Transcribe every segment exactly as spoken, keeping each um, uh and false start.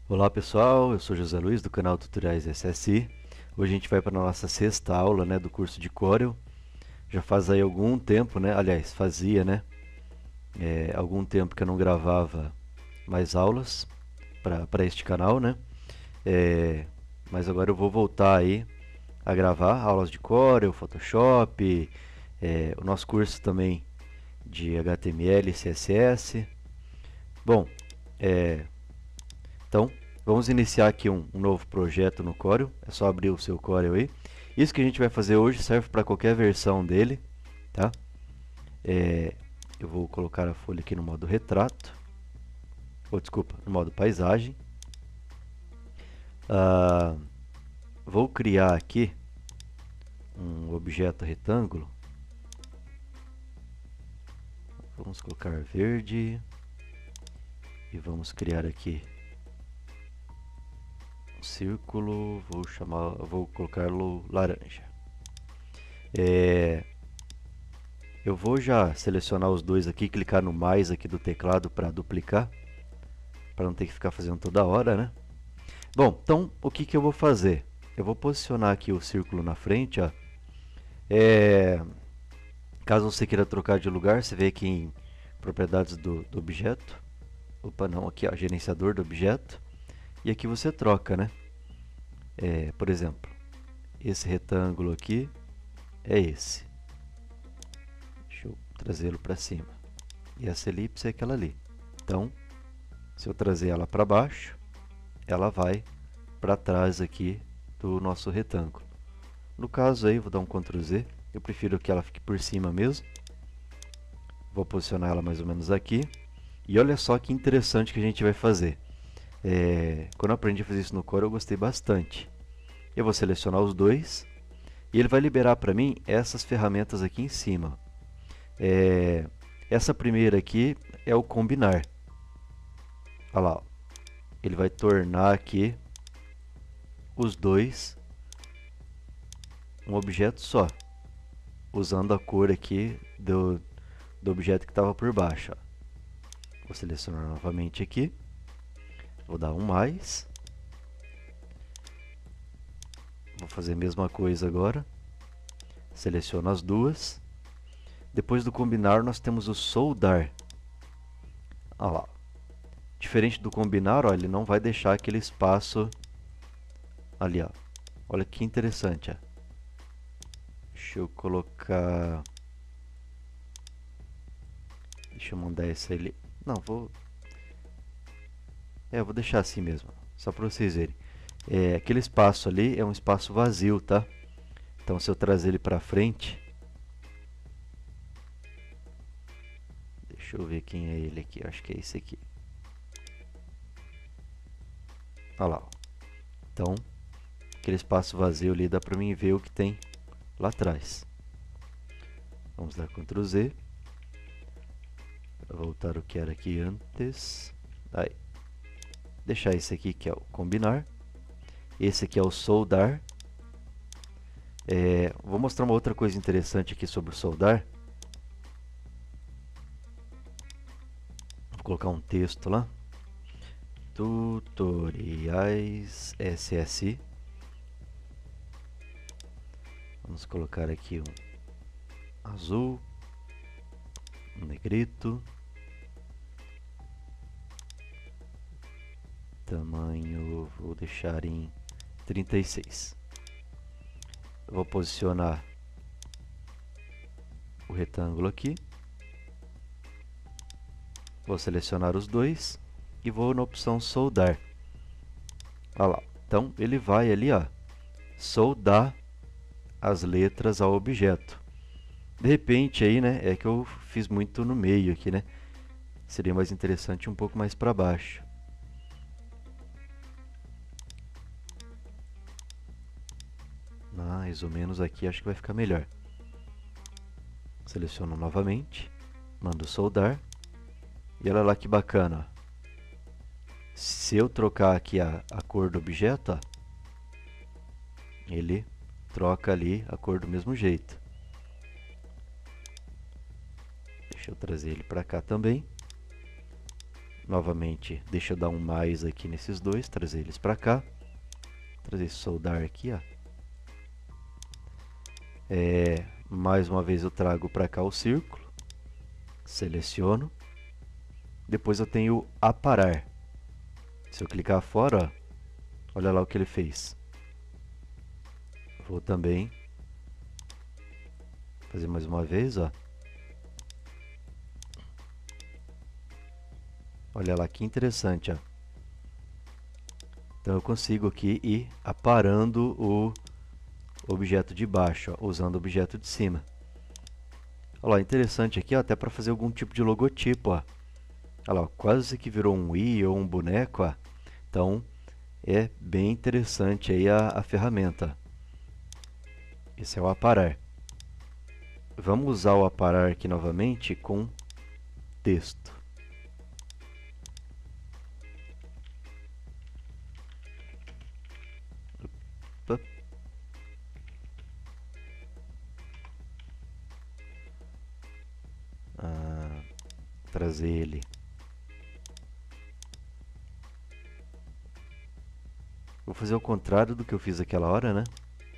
Olá pessoal, eu sou José Luiz do canal Tutoriais S S I. Hoje a gente vai para a nossa sexta aula, né, do curso de Corel. Já faz aí algum tempo, né, aliás, fazia, né, é, algum tempo que eu não gravava mais aulas para este canal, né, é, mas agora eu vou voltar aí a gravar aulas de Corel, Photoshop, é, o nosso curso também de H T M L e C S S. Bom, é, então vamos iniciar aqui um, um novo projeto no Corel. É só abrir o seu Corel aí. Isso que a gente vai fazer hoje serve para qualquer versão dele, tá? É, eu vou colocar a folha aqui no modo retrato, ou desculpa, no modo paisagem. Ah, vou criar aqui um objeto retângulo. Vamos colocar verde e vamos criar aqui um círculo. Vou chamar, vou colocá-lo laranja. É, eu vou já selecionar os dois aqui, clicar no mais aqui do teclado para duplicar, para não ter que ficar fazendo toda hora, né? Bom, então o que, que eu vou fazer? Eu vou posicionar aqui o círculo na frente, ó. É, caso você queira trocar de lugar, você vem aqui em propriedades do, do objeto. Opa, não, aqui ó, gerenciador do objeto. E aqui você troca, né? É, por exemplo, esse retângulo aqui é esse. Deixa eu trazê-lo para cima. E essa elipse é aquela ali. Então, se eu trazer ela para baixo, ela vai para trás aqui do nosso retângulo. No caso aí, vou dar um control Z. Eu prefiro que ela fique por cima mesmo. Vou posicionar ela mais ou menos aqui. E olha só que interessante que a gente vai fazer. É, quando eu aprendi a fazer isso no Corel, eu gostei bastante. Eu vou selecionar os dois. E ele vai liberar para mim essas ferramentas aqui em cima. É, essa primeira aqui é o combinar. Olha lá, ó. Ele vai tornar aqui os dois um objeto só, usando a cor aqui do, do objeto que estava por baixo. Ó. Vou selecionar novamente aqui, vou dar um mais, vou fazer a mesma coisa agora, seleciono as duas. Depois do combinar, nós temos o soldar. Olha lá. Diferente do combinar, ó, ele não vai deixar aquele espaço ali, ó. Olha que interessante, ó. Deixa eu colocar... Deixa eu mandar esse ali. Não, vou... É, eu vou deixar assim mesmo, só para vocês verem. É, aquele espaço ali é um espaço vazio, tá? Então, se eu trazer ele para frente... Deixa eu ver quem é ele aqui. Acho que é esse aqui. Olha lá. Ó. Então, aquele espaço vazio ali dá para mim ver o que tem lá atrás. Vamos dar control Z. Para voltar o que era aqui antes. Aí. Deixar esse aqui que é o combinar. Esse aqui é o soldar. É, vou mostrar uma outra coisa interessante aqui sobre o soldar. Vou colocar um texto lá. Tutoriais S S I. Vamos colocar aqui um azul, um negrito, tamanho vou deixar em trinta e seis. Eu vou posicionar o retângulo aqui, vou selecionar os dois e vou na opção soldar. Olha lá, então ele vai ali, ó, soldar as letras ao objeto. De repente aí, né, é que eu fiz muito no meio aqui, né? Seria mais interessante um pouco mais para baixo. Mais ou menos aqui, acho que vai ficar melhor. Seleciono novamente, mando soldar. E olha lá que bacana. Ó. Se eu trocar aqui a, a cor do objeto, ó, ele troca ali a cor do mesmo jeito. Deixa eu trazer ele para cá também. Novamente, deixa eu dar um mais aqui nesses dois, trazer eles para cá. Trazer esse soldar aqui, ó. É, mais uma vez eu trago para cá o círculo. Seleciono. Depois eu tenho aparar. Se eu clicar fora, ó, olha lá o que ele fez. Vou também fazer mais uma vez, ó. Olha lá que interessante, ó. Então eu consigo aqui ir aparando o objeto de baixo, ó, usando o objeto de cima. Olha lá, interessante aqui, ó, até para fazer algum tipo de logotipo, ó. Olha lá, quase que virou um i ou um boneco, ó. Então é bem interessante aí a, a ferramenta. Esse é o aparar. Vamos usar o aparar aqui novamente com texto. Opa. Ah, trazer ele. Vou fazer o contrário do que eu fiz aquela hora, né?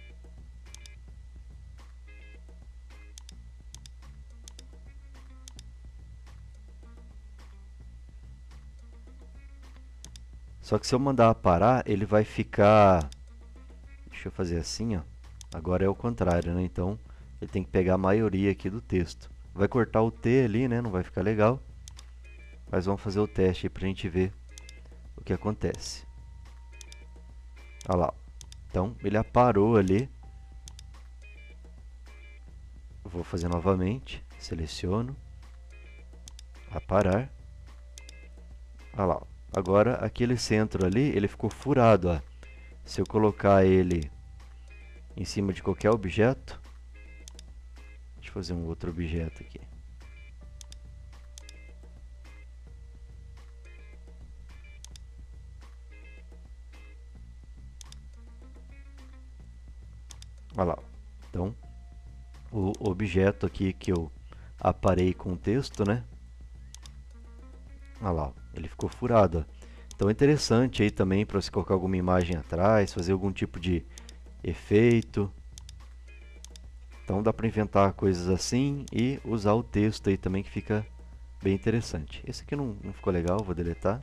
Só que se eu mandar parar, ele vai ficar... Deixa eu fazer assim, ó. Agora é o contrário, né? Então, ele tem que pegar a maioria aqui do texto. Vai cortar o T ali, né? Não vai ficar legal. Mas vamos fazer o teste aí pra gente ver o que acontece. Olha lá. Então, ele aparou ali. Vou fazer novamente. Seleciono. Aparar. Olha lá. Agora, aquele centro ali, ele ficou furado, ó. Se eu colocar ele em cima de qualquer objeto... Deixa eu fazer um outro objeto aqui. Olha lá. Então, o objeto aqui que eu aparei com o texto, né? Olha lá, ele ficou furado. Então é interessante aí também para você colocar alguma imagem atrás, fazer algum tipo de efeito. Então dá para inventar coisas assim e usar o texto aí também que fica bem interessante. Esse aqui não, não ficou legal, vou deletar.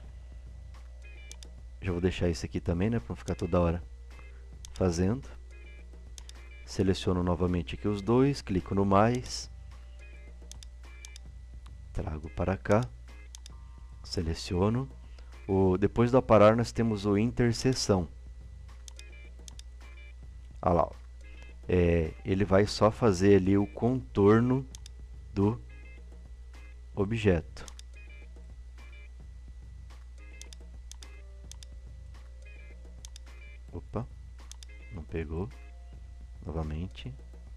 Já vou deixar esse aqui também, né, para não ficar toda hora fazendo. Seleciono novamente aqui os dois, clico no mais. Trago para cá. Seleciono. O, depois do aparar nós temos o interseção. Olha lá. É, ele vai só fazer ali o contorno do objeto. Opa, não pegou. Novamente.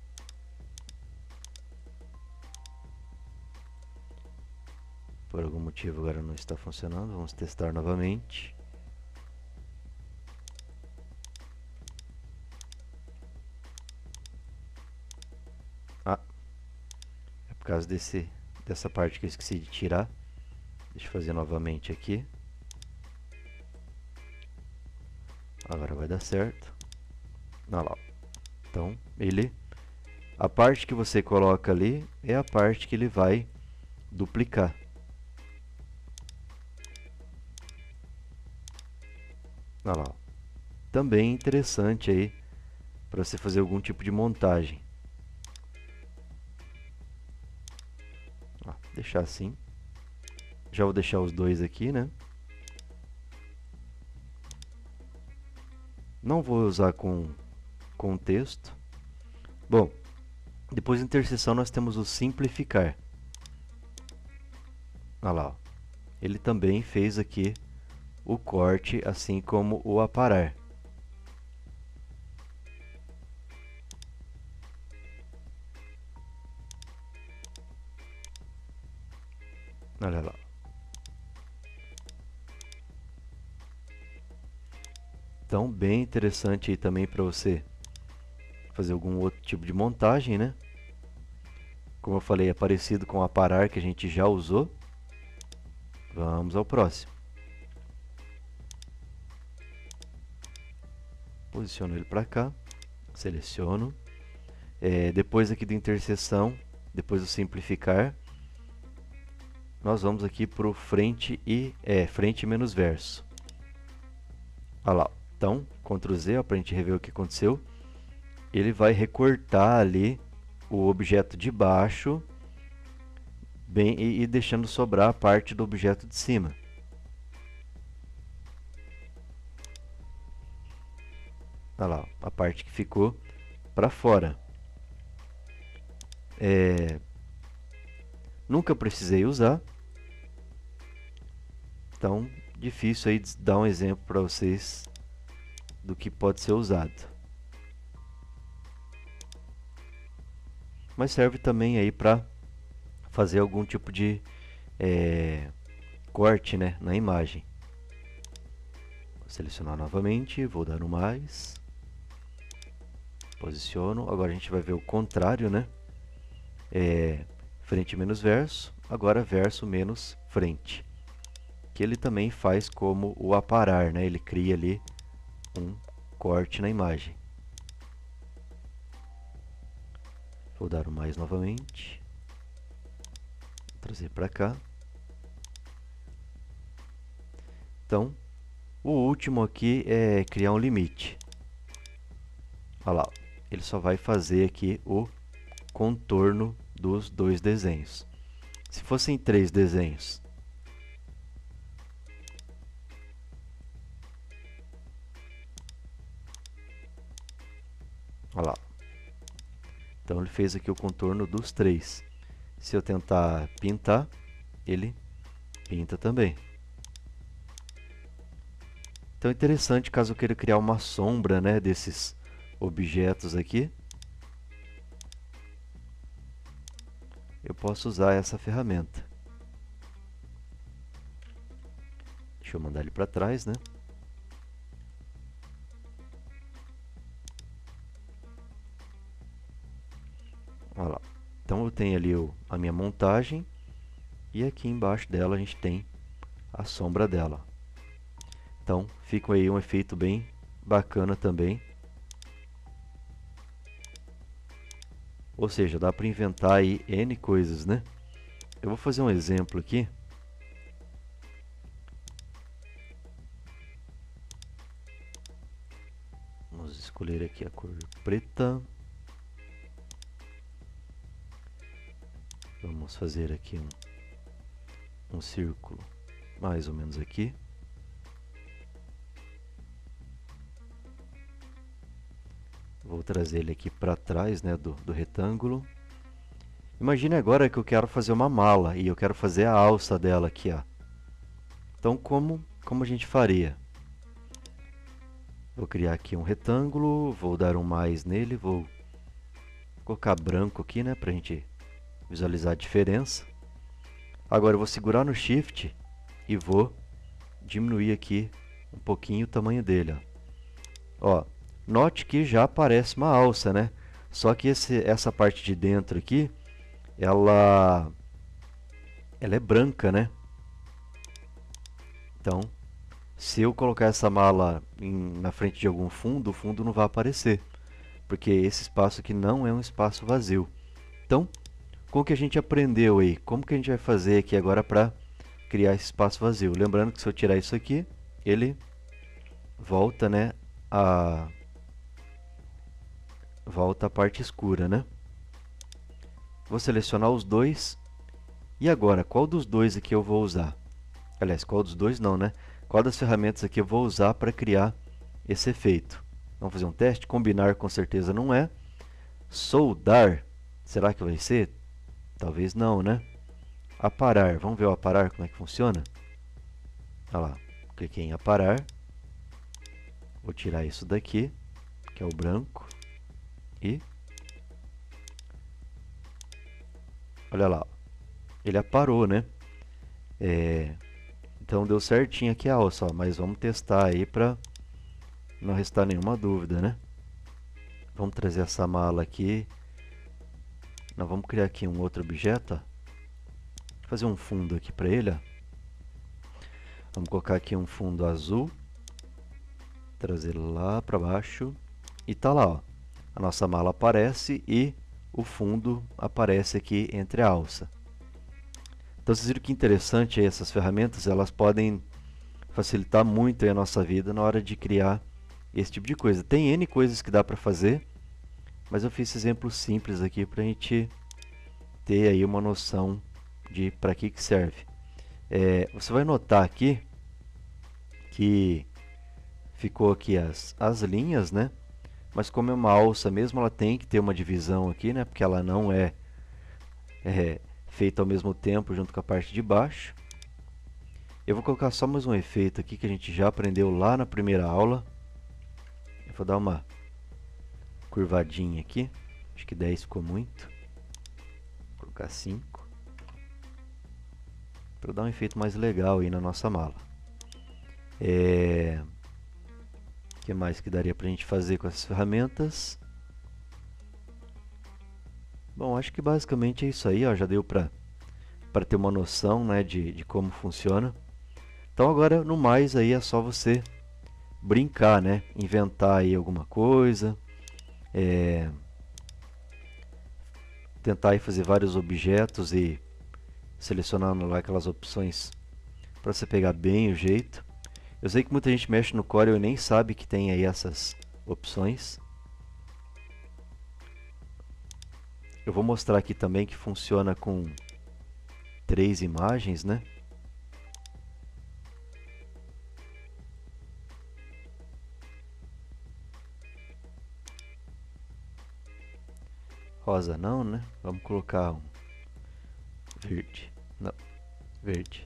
Por algum motivo agora não está funcionando. Vamos testar novamente. Ah, é por causa desse, dessa parte que eu esqueci de tirar. Deixa eu fazer novamente aqui. Agora vai dar certo. Olha lá. Então, ele... A parte que você coloca ali é a parte que ele vai duplicar. Olha lá. Também interessante aí para você fazer algum tipo de montagem. Ó, deixar assim. Já vou deixar os dois aqui, né? Não vou usar com, com texto. Bom, depois de interseção nós temos o simplificar. Olha lá. Ó. Ele também fez aqui o corte, assim como o aparar. Olha lá. Então, bem interessante aí também para você fazer algum outro tipo de montagem, né? Como eu falei, é parecido com o aparar que a gente já usou. Vamos ao próximo. Posiciono ele para cá, seleciono. É, depois aqui da interseção, depois do simplificar, nós vamos aqui para o frente e é, frente menos verso. Olha lá. Então, control Z para a gente rever o que aconteceu. Ele vai recortar ali o objeto de baixo bem, e, e deixando sobrar a parte do objeto de cima. Olha lá, a parte que ficou para fora. É, nunca precisei usar. Então, difícil aí de dar um exemplo para vocês do que pode ser usado. Mas serve também aí para fazer algum tipo de é, corte, né, na imagem. Vou selecionar novamente, vou dar um mais. Posiciono. Agora a gente vai ver o contrário, né? É, frente menos verso, agora verso menos frente. Que ele também faz como o aparar, né? Ele cria ali um corte na imagem. Vou dar um mais novamente. Vou trazer para cá. Então, o último aqui é criar um limite. Olha lá, ele só vai fazer aqui o contorno dos dois desenhos. Se fossem três desenhos, olha lá. Então ele fez aqui o contorno dos três. Se eu tentar pintar, ele pinta também. Então é interessante caso eu queira criar uma sombra, né, desses objetos aqui. Eu posso usar essa ferramenta. Deixa eu mandar ele para trás, né? Olha lá. Então eu tenho ali o, a minha montagem e aqui embaixo dela a gente tem a sombra dela. Então fica aí um efeito bem bacana também. Ou seja, dá para inventar aí N coisas, né? Eu vou fazer um exemplo aqui. Vamos escolher aqui a cor preta. Vamos fazer aqui um, um círculo mais ou menos aqui. Vou trazer ele aqui para trás, né, do, do retângulo. Imagine agora que eu quero fazer uma mala e eu quero fazer a alça dela aqui, ó. Então, como, como a gente faria? Vou criar aqui um retângulo, vou dar um mais nele, vou colocar branco aqui, né, para a gente visualizar a diferença. Agora eu vou segurar no Shift e vou diminuir aqui um pouquinho o tamanho dele, ó. Ó, note que já aparece uma alça, né? Só que esse, essa parte de dentro aqui, ela, ela é branca, né? Então, se eu colocar essa mala em, na frente de algum fundo, o fundo não vai aparecer, porque esse espaço aqui não é um espaço vazio. Então, com o que a gente aprendeu aí, como que a gente vai fazer aqui agora para criar esse espaço vazio? Lembrando que se eu tirar isso aqui, ele volta, né, a volta a parte escura, né? Vou selecionar os dois. E agora, qual dos dois aqui eu vou usar? Aliás, qual dos dois não, né? Qual das ferramentas aqui eu vou usar para criar esse efeito? Vamos fazer um teste? Combinar com certeza não é. Soldar, será que vai ser? Talvez não, né? Aparar, vamos ver o aparar, como é que funciona? Olha lá, cliquei em aparar. Vou tirar isso daqui, que é o branco. E olha lá, ele aparou, né? É, então deu certinho aqui a alça, ó, mas vamos testar aí para não restar nenhuma dúvida, né? Vamos trazer essa mala aqui. Nós vamos criar aqui um outro objeto, ó. Fazer um fundo aqui para ele, ó. Vamos colocar aqui um fundo azul, trazer lá para baixo e tá lá, ó. A nossa mala aparece e o fundo aparece aqui entre a alça. Então vocês viram que interessante aí, essas ferramentas, elas podem facilitar muito aí a nossa vida na hora de criar esse tipo de coisa. Tem N coisas que dá para fazer, mas eu fiz exemplos simples aqui para a gente ter aí uma noção de para que que serve. É, você vai notar aqui que ficou aqui as, as linhas, né? Mas como é uma alça mesmo, ela tem que ter uma divisão aqui, né? Porque ela não é, é feita ao mesmo tempo junto com a parte de baixo. Eu vou colocar só mais um efeito aqui que a gente já aprendeu lá na primeira aula. Eu vou dar uma curvadinha aqui. Acho que dez ficou muito. Vou colocar cinco. Para dar um efeito mais legal aí na nossa mala. É... O que mais que daria para a gente fazer com essas ferramentas? Bom, acho que basicamente é isso aí, ó. Já deu para para ter uma noção, né, de, de como funciona. Então agora, no mais, aí é só você brincar, né? Inventar aí alguma coisa. É... Tentar aí fazer vários objetos e selecionando lá aquelas opções para você pegar bem o jeito. Eu sei que muita gente mexe no Corel e nem sabe que tem aí essas opções. Eu vou mostrar aqui também que funciona com três imagens, né? Rosa não, né? Vamos colocar um verde. Não, verde.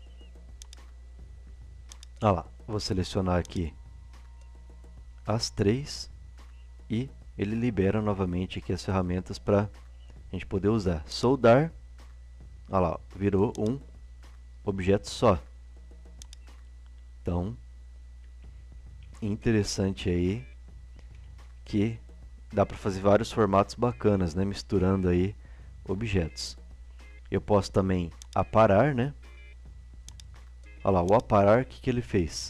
Ah lá, vou selecionar aqui as três e ele libera novamente aqui as ferramentas para a gente poder usar. Soldar, olha lá, virou um objeto só. Então, interessante aí que dá para fazer vários formatos bacanas, né? Misturando aí objetos. Eu posso também aparar, né? Olha lá, o aparar, o que, que ele fez?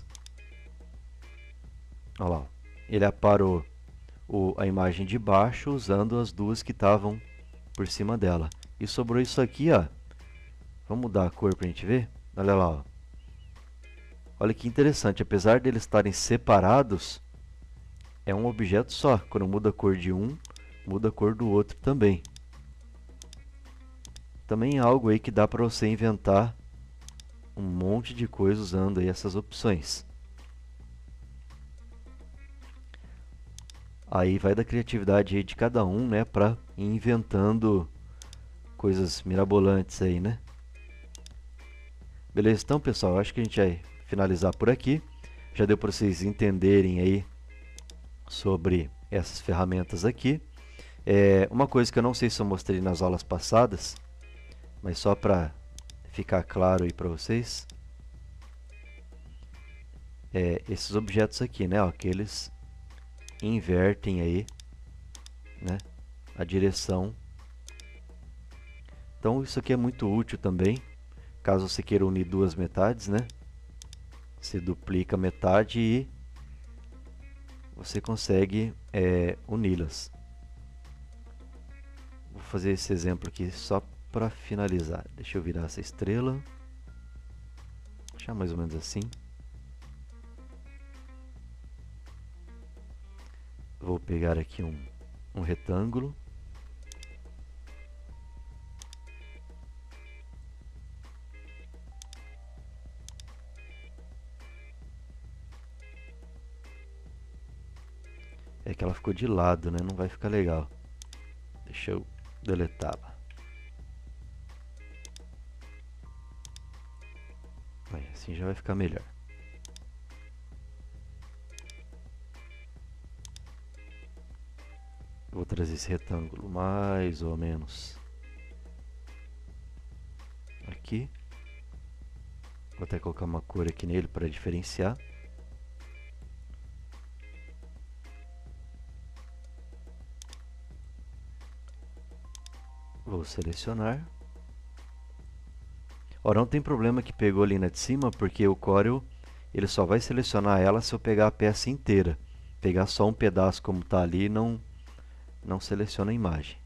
Olha lá, ele aparou o, a imagem de baixo usando as duas que estavam por cima dela. E sobrou isso aqui, ó. Vamos mudar a cor para a gente ver? Olha lá, ó. Olha que interessante, apesar deles estarem separados, é um objeto só. Quando muda a cor de um, muda a cor do outro também. Também é algo aí que dá para você inventar um monte de coisa usando aí essas opções. Aí vai da criatividade aí de cada um, né, para ir inventando coisas mirabolantes aí, né? Beleza, então pessoal, acho que a gente vai finalizar por aqui. Já deu para vocês entenderem aí sobre essas ferramentas aqui. É, uma coisa que eu não sei se eu mostrei nas aulas passadas, mas só para ficar claro aí para vocês, é, esses objetos aqui, né, ó, que eles invertem aí, né, a direção. Então isso aqui é muito útil também, caso você queira unir duas metades, né? Você duplica a metade e você consegue é, uni-las. Vou fazer esse exemplo aqui só para finalizar. Deixa eu virar essa estrela. Deixar mais ou menos assim. Vou pegar aqui um, um retângulo. É que ela ficou de lado, né? Não vai ficar legal. Deixa eu deletá-la. Assim já vai ficar melhor. Vou trazer esse retângulo mais ou menos aqui. Vou até colocar uma cor aqui nele para diferenciar. Vou selecionar. Ó, não tem problema que pegou ali na de cima, porque o Corel ele só vai selecionar ela se eu pegar a peça inteira. Pegar só um pedaço como está ali, não, não seleciona a imagem.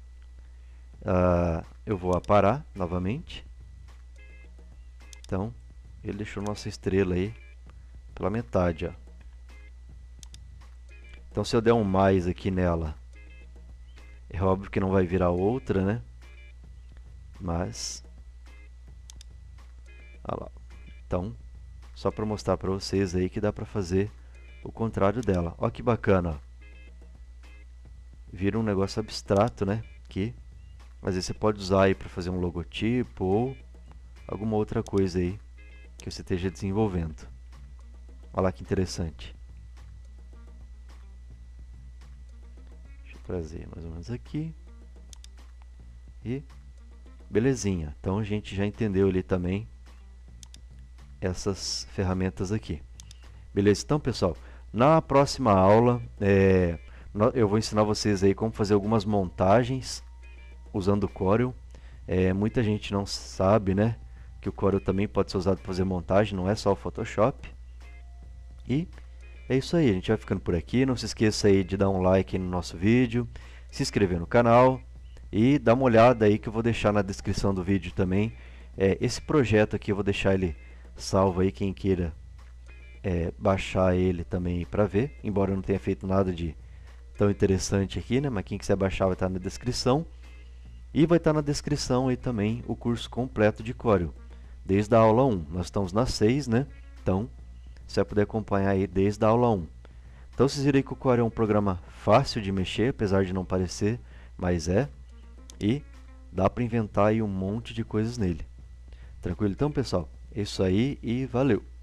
Uh, eu vou aparar novamente. Então, ele deixou nossa estrela aí pela metade, ó. Então, se eu der um mais aqui nela, é óbvio que não vai virar outra, né? Mas, olha lá. Então, só para mostrar para vocês aí que dá para fazer o contrário dela. Olha que bacana, ó. Vira um negócio abstrato, né? Que às vezes você pode usar aí para fazer um logotipo ou alguma outra coisa aí que você esteja desenvolvendo. Olha lá que interessante. Deixa eu trazer mais ou menos aqui. E belezinha. Então a gente já entendeu ali também essas ferramentas aqui. Beleza? Então, pessoal, na próxima aula é, eu vou ensinar vocês aí como fazer algumas montagens usando o Corel. É, muita gente não sabe, né, que o Corel também pode ser usado para fazer montagem, não é só o Photoshop. E é isso aí, a gente vai ficando por aqui. Não se esqueça aí de dar um like no nosso vídeo, se inscrever no canal e dar uma olhada aí que eu vou deixar na descrição do vídeo também. É, esse projeto aqui eu vou deixar ele salvo aí, quem queira é, baixar ele também para ver, embora eu não tenha feito nada de tão interessante aqui, né? Mas quem quiser baixar vai estar na descrição. E vai estar na descrição aí também o curso completo de Corel, desde a aula um. Nós estamos na seis, né? Então, você vai poder acompanhar aí desde a aula um. Então, vocês viram aí que o Corel é um programa fácil de mexer, apesar de não parecer, mas é. E dá para inventar aí um monte de coisas nele. Tranquilo então, pessoal? É isso aí e valeu!